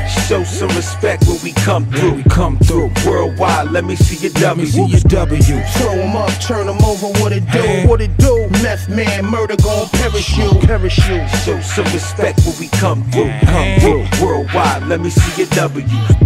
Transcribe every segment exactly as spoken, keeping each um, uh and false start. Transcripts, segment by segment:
Show some respect when we come through. We come through. Worldwide, let me see your W. Let me see your W. Throw 'em up, turn 'em over, what it do, hey. What it do? Meth man, murder gon' perish you, perish you. Show some respect when we come through, come through. Worldwide, let me see your W.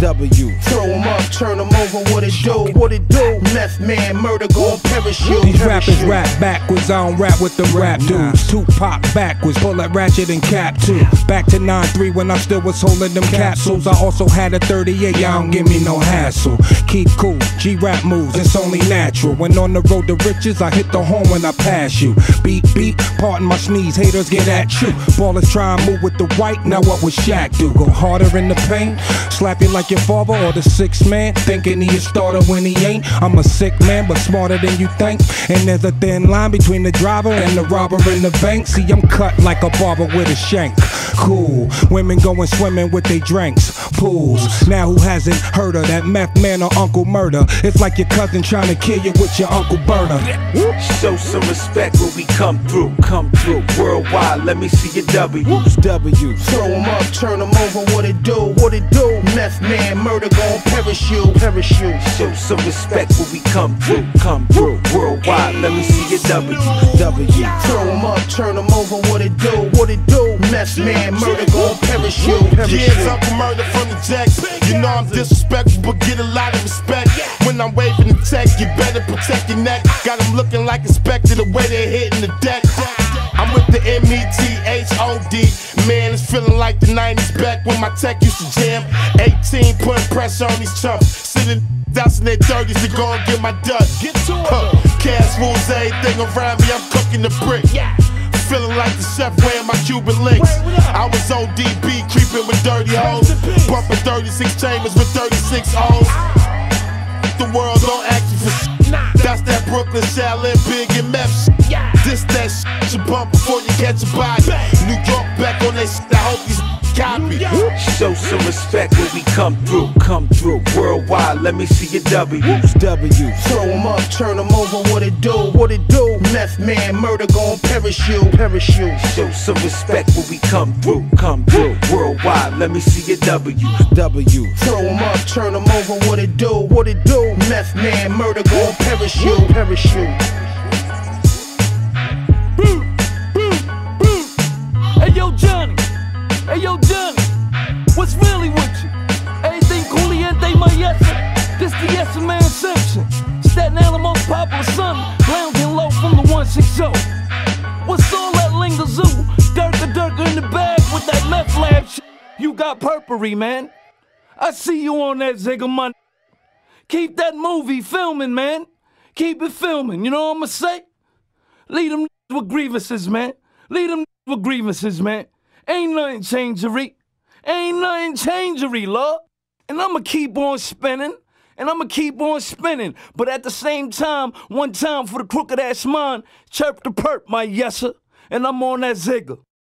W. Throw 'em up, turn 'em over, what it do, what it do? Meth man, murder gon' perish you. These perish rappers you. rap backwards, I don't rap with the rap dudes. Tupac backwards, bullet ratchet and cap too. Back to nine three when I still was holding them capsules. I also had a thirty-eight, y'all don't give me no hassle. Keep cool, G-rap moves, it's only natural. When on the road to riches, I hit the horn when I pass you. Beat, beat, pardon my sneeze, haters get at you. Ballers try and move with the white, now what would Shaq do? Go harder in the paint, slap you like your father or the sixth man, thinking he a starter when he ain't. I'm a sick man, but smarter than you think. And there's a thin line between the driver and the robber in the bank. See, I'm cut like a barber with a shank. Cool, women going swimming with their drinks. Pools, now who hasn't heard of that meth man or Uncle Murda? It's like your cousin trying to kill you with your Uncle Berta. Show some respect when we come through, come through. Worldwide, let me see your W. W. Throw 'em up, turn 'em over, what it do, what it do? Meth man, murder gon' perish you, perish you. Show some respect when we come through, come through. Worldwide, let me see your W. W. Throw 'em up, turn 'em over, what it do, what it do? Meth man, murder gon' perish you, perish Yeah, you. Uncle Murda from the Jacks. You know I'm disrespectful, but get a lot of respect. When I'm waving the tech, you better protect your neck. Got them looking like Inspector the way they hitting the deck. I'm with the M E T H O D. Man, it's feeling like the nineties back when my tech used to jam. eighteen, putting pressure on these chumps. Sitting doubts in their thirties to go and get my dust. Get to it. Huh. Cash rules everything around me, I'm cooking the brick. Feeling like the chef wearing my Cuban links. I was O D B creeping with dirty hoes, bumping thirty-six chambers with thirty-six O's. The world don't ask you for shit. That's that Brooklyn Shaolin big and meth shit. This that shit you bump before you catch a body. New York back on that shit, I hope these copy. Show some respect when we come through, come through. Worldwide, let me see your W. W. Throw 'em up, turn 'em over, what it do, what it do? Meth man, murder gon' perish you, perish you. Show some respect when we come through, come through. Worldwide, let me see your W. W. Throw 'em up, turn 'em over, what it do, what it do? Meth man, murder gon' perish you, perish you. Hey yo, Johnny. Hey yo, Johnny. What's really with you? Everything cooliente, my yessa. This the yes man Simpson. Staten Island most popular son. Lounging low from the one sixty. What's all that lingazoo? Durka durka in the bag with that meth lab shit. You got purpery, man. I see you on that Zigga money. Keep that movie filming, man. Keep it filming, you know what I'ma say? Lead them with grievances, man. Lead them with grievances, man. Ain't nothing changery. Ain't nothing changery, Lord. And I'ma keep on spinning. And I'ma keep on spinning. But at the same time, one time for the crooked ass mind, chirp the perp, my yesser. And I'm on that Zigga.